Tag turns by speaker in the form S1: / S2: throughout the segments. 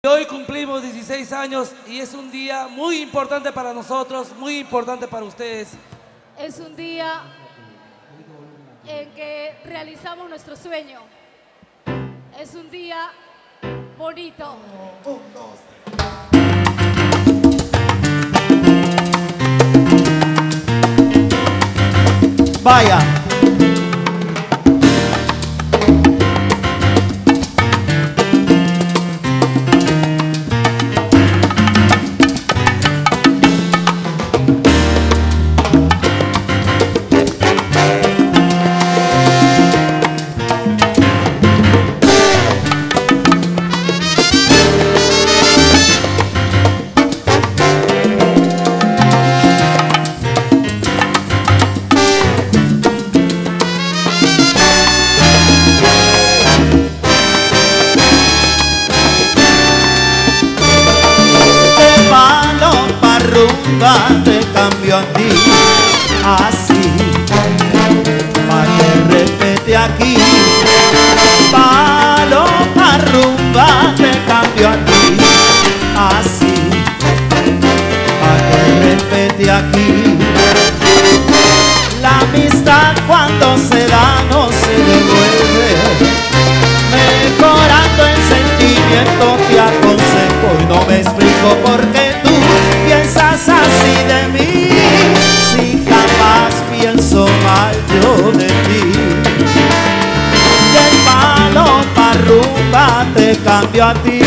S1: Hoy cumplimos 16 años y es un día muy importante para nosotros, muy importante para ustedes.
S2: Es un día en que realizamos nuestro sueño. Es un día bonito.
S3: Vaya. Te cambio a ti, así, pa' que respete aquí. Paloma rumba, te cambio a ti, así, pa' que respete aquí. La amistad cuando se da no se devuelve, mejorando el sentimiento te aconsejo y no me explico por qué tú piensas así de mí, si jamás pienso mal yo de ti. Del palo pa' rumba te cambio a ti.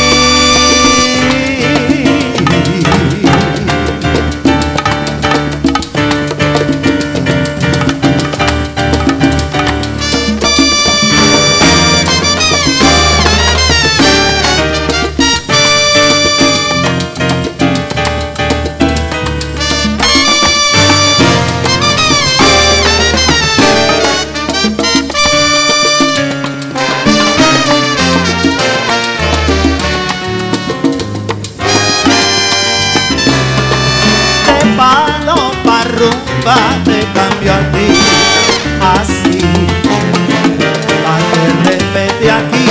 S3: Paloma rumba te cambio a ti, así, pa' que respete aquí.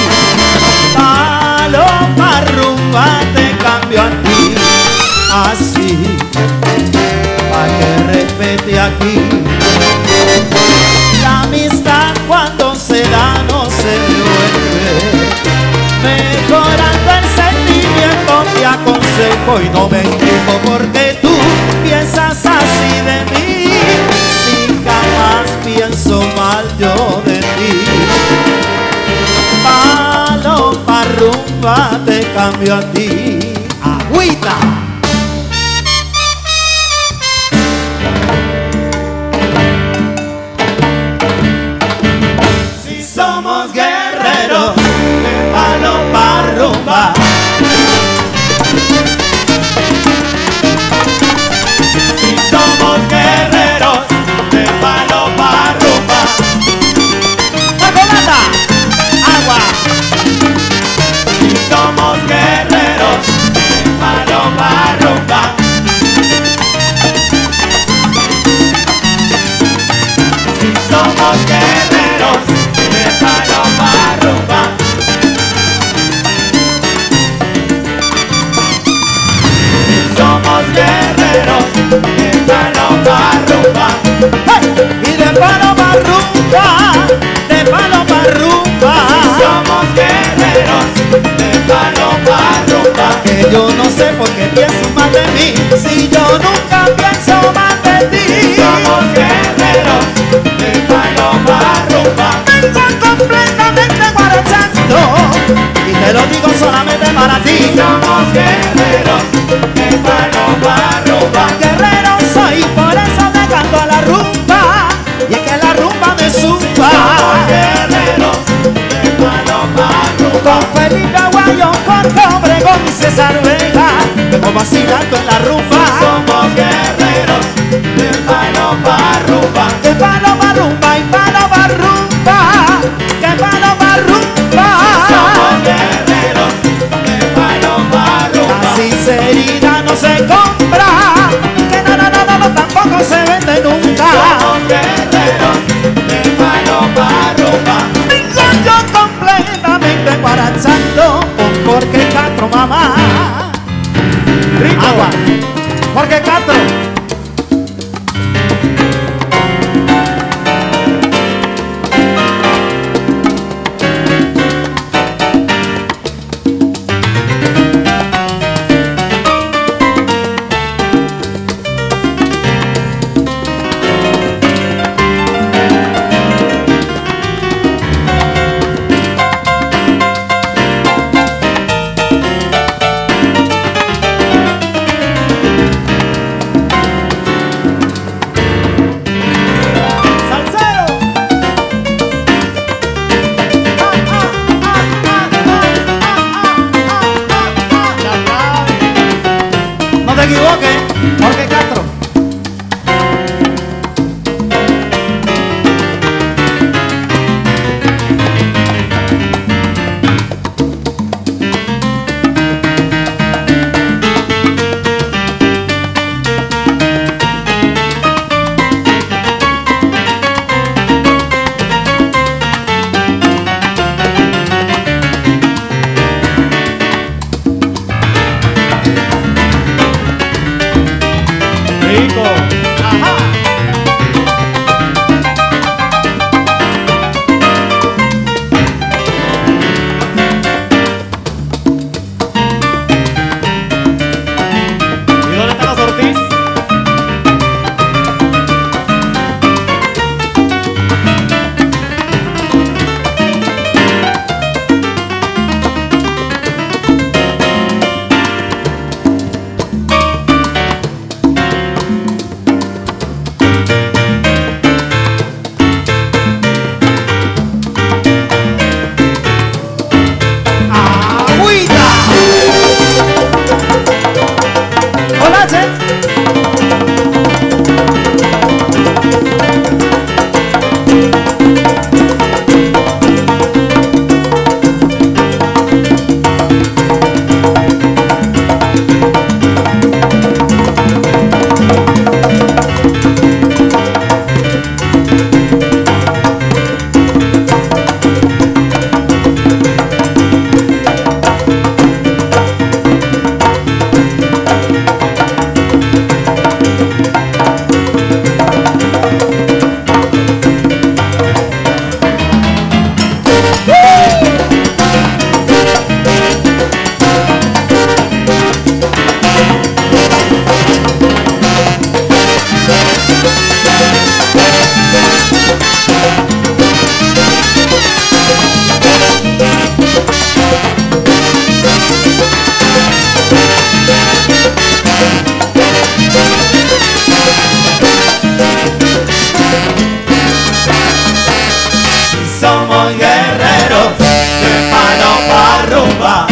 S3: Paloma rumba te cambio a ti, así, pa' que respete aquí. La amistad cuando se da no se devuelve, mejorando el sentimiento te aconsejo y no me explico por qué tú piensas así de mí, si jamás pienso mal yo de ti. Paloma rumba te cambio a ti. Agüita. Si somos guerreros de paloma rumba, somos guerreros de paloma rumba. ¡Chocolata! ¡Agua! Si somos guerreros de paloma rumba. Si somos guerreros de paloma rumba. Si somos guerreros de paloma rumba. ¡Hey! Y de paloma rumba, de paloma rumba. Si somos guerreros de paloma rumba. Que yo no sé por qué pienso mal de mí, si yo nunca pienso mal de ti. Si somos guerreros de paloma rumba. Vengo completamente guarachando y te lo digo solamente para ti. Si somos guerreros de paloma rumba. Guerrero soy, por eso me canto a la rumba, y es que la rumba me zumba. Somos guerreros de paloma rumba. Con Felipe Aguayo, con Obregón y César Vega, vengo vacilando en la rumba. Somos guerreros de paloma rumba. Que paloma rumba y paloma rumba, que paloma rumba. Somos guerreros de paloma rumba. La sinceridad no se compra, que no, tampoco se vende nunca. Somos guerreros de paloma rumba. Vengo yo completamente guarachando, porque Castro, mamá. Rico. Agua. Jorge Castro. No te equivoques, Jorge Castro. Rico. Ajá. ¿Y dónde están los Ortiz? Hola, Che. Somos guerreros de palo pa' rumba.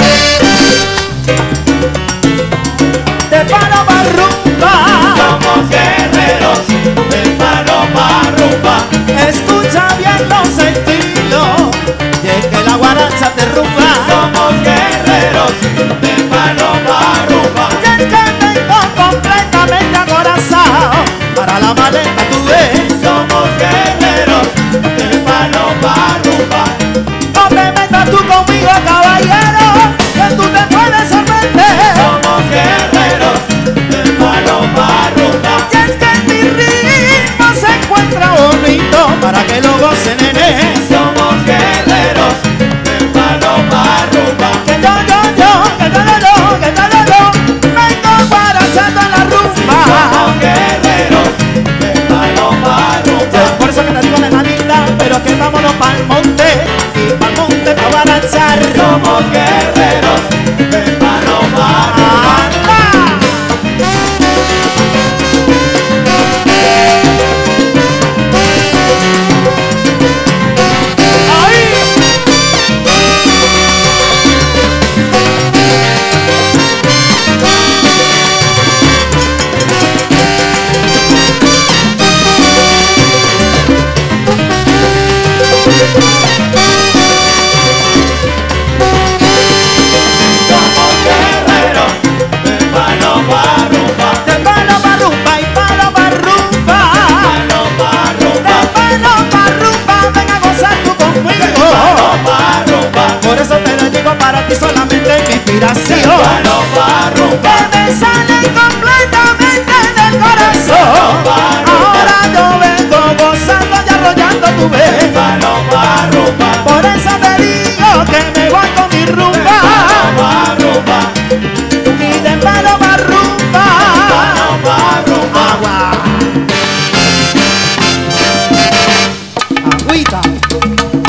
S3: De palo pa' rumba. Somos guerreros de palo pa' rumba. Escucha bien los estilos y es que la guaracha te rumba. Somos guerreros de palo pa' rumba. Y es que tengo completamente acorazado para la maleta tú ves. Somos guerreros de palo pa' rumba. No te metas tú conmigo, caballero, que tú te puedes sorprender. Somos guerreros de palo pa' rumba. Y es que mi ritmo se encuentra bonito para que lo gocen, nene. Somos guerreros de palo pa' rumba. Que yo, vengo para echar la rumba. Somos guerreros de palo pa' rumba. Por eso que te digo, nena linda, pero que vámonos pa'l monte. Y pa'l monte pa' avanzar. Somos guerreros de palo pa' rumba. canción que me sale completamente del corazón. Ahora yo vengo gozando y arrollando tu vez. Por eso te digo que me voy con mi rumba. Y de paloma rumba. Agua. Agüita.